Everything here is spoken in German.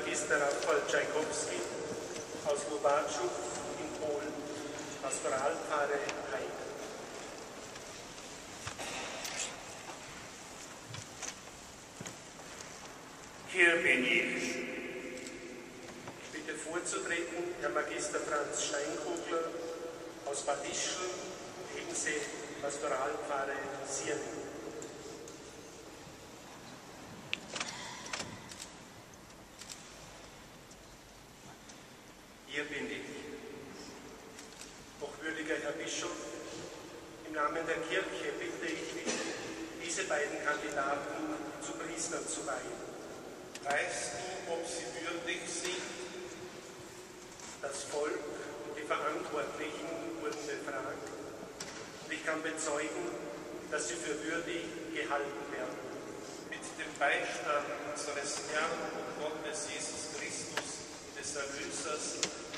Magister Rafał Czajkowski aus Łobaczów in Polen, Pastoralpfarre Heim. Hier bin ich. Ich bitte vorzutreten Herr Magister Franz Steinkogler aus Bad Ischl, Ebensee, Pastoralpfarre Sierning. Hier bin ich. Hochwürdiger Herr Bischof, im Namen der Kirche bitte ich dich, diese beiden Kandidaten zu Priestern zu weihen. Weißt du, ob sie würdig sind? Das Volk und die Verantwortlichen wurden befragt und ich kann bezeugen, dass sie für würdig gehalten werden. Mit dem Beistand unseres Herrn und Gottes Jesus Christus, des Erlösers,